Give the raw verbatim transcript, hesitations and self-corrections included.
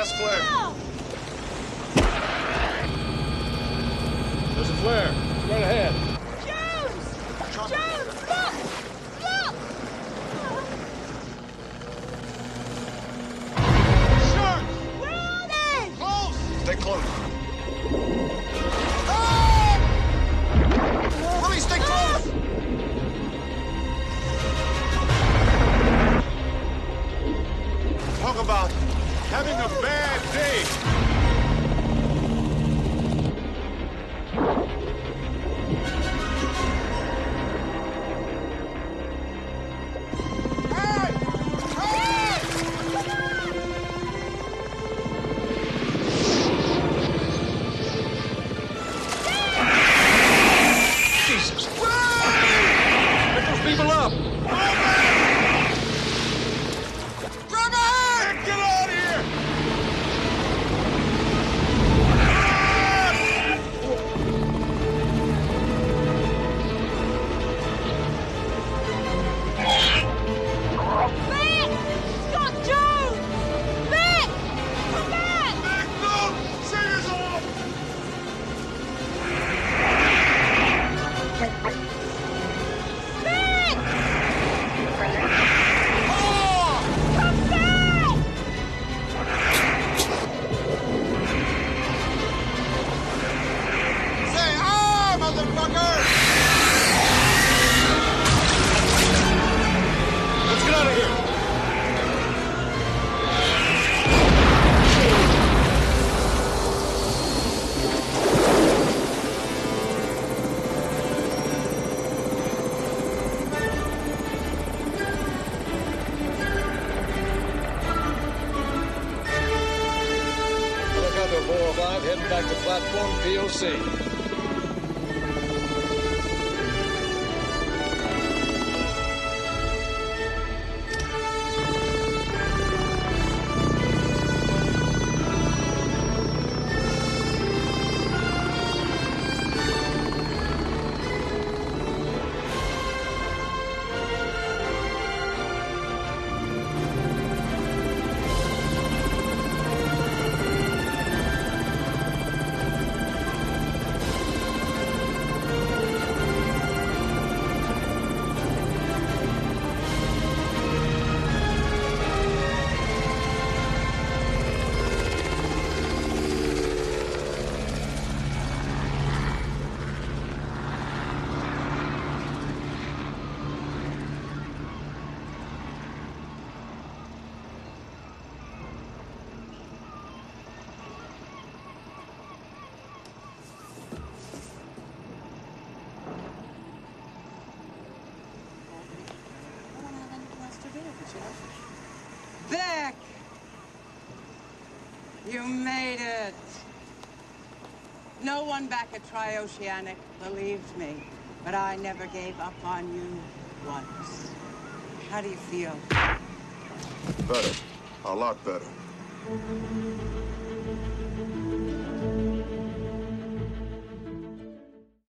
gas flare. There's a flare. Right ahead. Jones! Jones, look! Look! Sharks! Where are they? Close! Stay close. Willie, stay close! Talk about having a bad day. People up! Robert! Get out of here! Vic! Scott Jones! Vic! Come back! Nick, no! Save yourself! Vic! Oh! Come back! Say, ah, motherfucker! Let's get out of here! Helicopter four oh five heading back to platform P O C. Vic! You made it. No one back at Trioceanic believed me, but I never gave up on you once. How do you feel? Better. A lot better.